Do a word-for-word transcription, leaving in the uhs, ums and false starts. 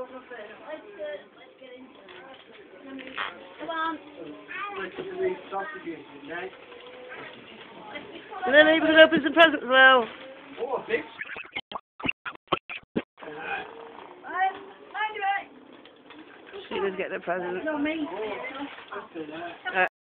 Come on. Lily, we're going to open some presents now. Oh, big. Sheila's getting a present. No, me. Oh, Uh,